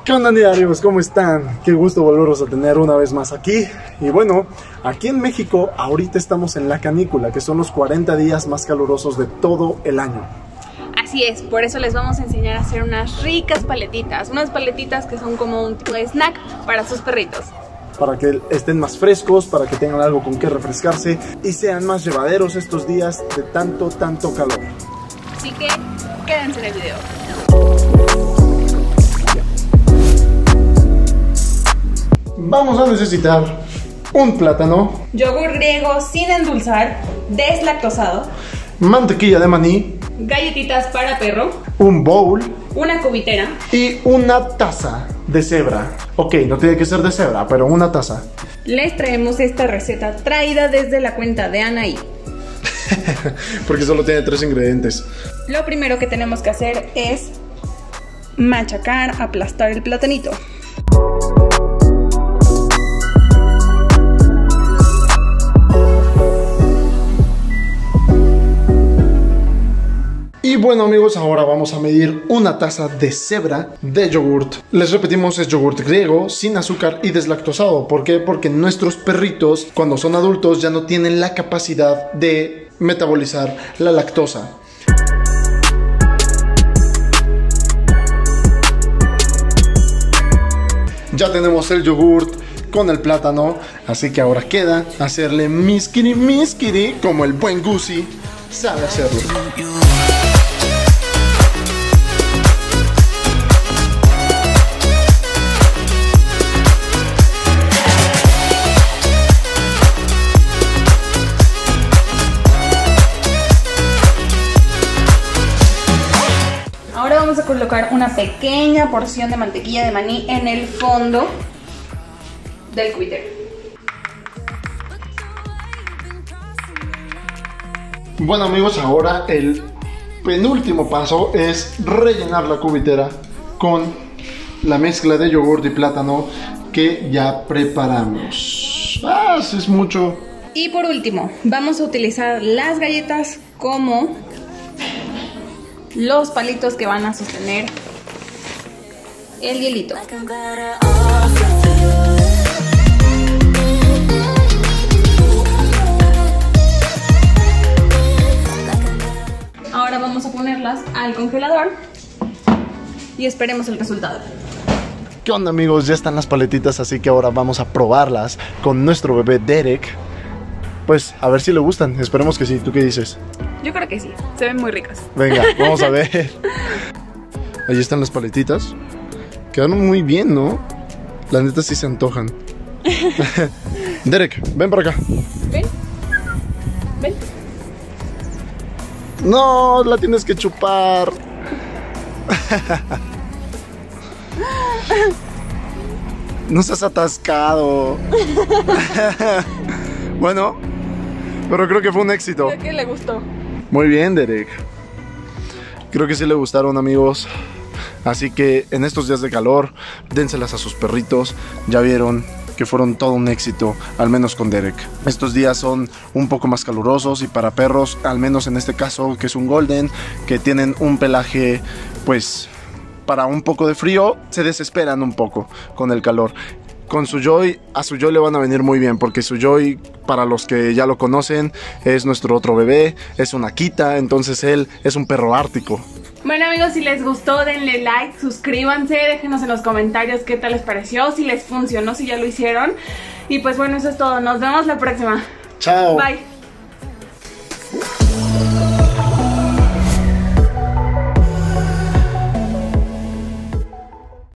¿Qué onda, diarios? ¿Cómo están? Qué gusto volverlos a tener una vez más aquí. Y bueno, aquí en México ahorita estamos en la canícula, que son los 40 días más calurosos de todo el año. Así es, por eso les vamos a enseñar a hacer unas ricas paletitas. Unas paletitas que son como un snack para sus perritos. Para que estén más frescos, para que tengan algo con que refrescarse y sean más llevaderos estos días de tanto calor. Así que quédense en el video. Vamos a necesitar un plátano, yogur griego sin endulzar, deslactosado, mantequilla de maní, galletitas para perro, un bowl, una cubitera y una taza de cebra. Ok, no tiene que ser de cebra, pero una taza. Les traemos esta receta traída desde la cuenta de Anaí. Porque solo tiene 3 ingredientes. Lo primero que tenemos que hacer es machacar, aplastar el platanito. Y bueno, amigos, ahora vamos a medir una taza de cebra de yogurt. Les repetimos, es yogurt griego, sin azúcar y deslactosado. ¿Por qué? Porque nuestros perritos, cuando son adultos, ya no tienen la capacidad de metabolizar la lactosa. Ya tenemos el yogurt con el plátano, así que ahora queda hacerle miskiri como el buen Gusi sabe hacerlo. Ahora vamos a colocar una pequeña porción de mantequilla de maní en el fondo del cubitero. Bueno, amigos, ahora el penúltimo paso es rellenar la cubitera con la mezcla de yogurt y plátano que ya preparamos. Es mucho. Y por último, vamos a utilizar las galletas como los palitos que van a sostener el hielito. Ahora vamos a ponerlas al congelador y esperemos el resultado. ¿Qué onda, amigos? Ya están las paletitas, así que ahora vamos a probarlas con nuestro bebé Derek. Pues a ver si le gustan, esperemos que sí. ¿Tú qué dices? Yo creo que sí, se ven muy ricas. Venga, vamos a ver. Ahí están las paletitas. Quedaron muy bien, ¿no? La neta sí se antojan. Derek, ven para acá. Ven. Ven. No, la tienes que chupar. No seas atascado. Bueno, pero creo que fue un éxito. Creo que le gustó. Muy bien, Derek. Creo que sí le gustaron, amigos. Así que en estos días de calor, dénselas a sus perritos. Ya vieron que fueron todo un éxito, al menos con Derek. Estos días son un poco más calurosos y para perros, al menos en este caso, que es un golden, que tienen un pelaje, pues, para un poco de frío, se desesperan un poco con el calor. Con Sujoy, a Sujoy le van a venir muy bien, porque Sujoy, para los que ya lo conocen, es nuestro otro bebé, es un Akita, entonces él es un perro ártico. Bueno, amigos, si les gustó, denle like, suscríbanse, déjenos en los comentarios qué tal les pareció, si les funcionó, si ya lo hicieron. Y pues bueno, eso es todo, nos vemos la próxima. Chao. Bye.